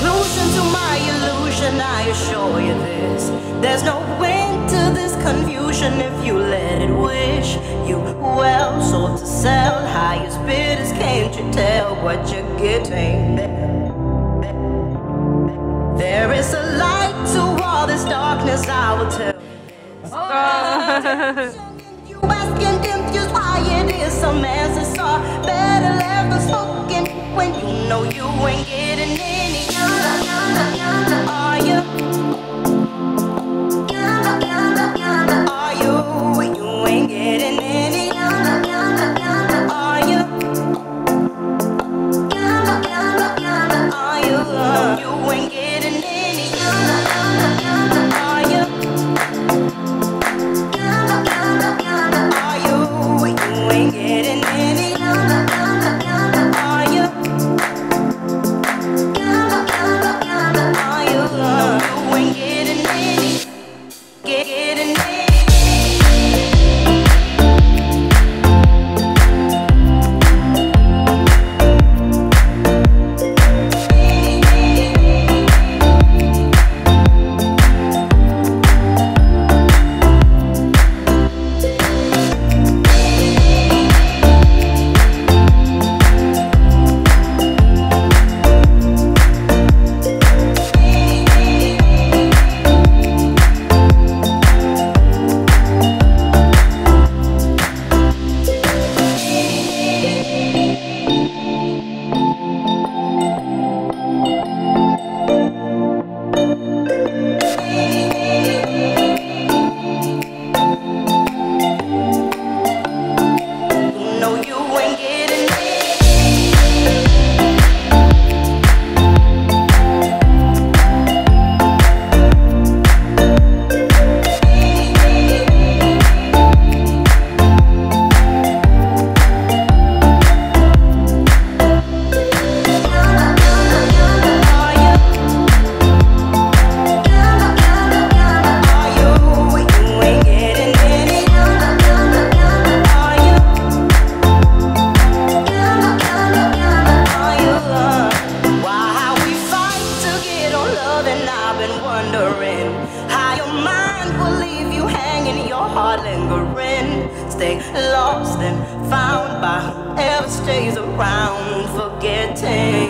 conclusion to my illusion, I assure you this. There's no end to this confusion if you let it wish you well. Sold to sell, highest bidders, can't you tell what you're getting? There is a light to all this darkness, I will tell you. You asking confused why it is some answers are better left unspoken when you know you ain't getting any. Are you? Are you? You ain't getting any. Are you? Are you? You ain't getting any. Are you? Are you? You ain't getting any. Are you? Are you? You ain't getting any. Getting any. Stay lost and found by whoever stays around, forgetting.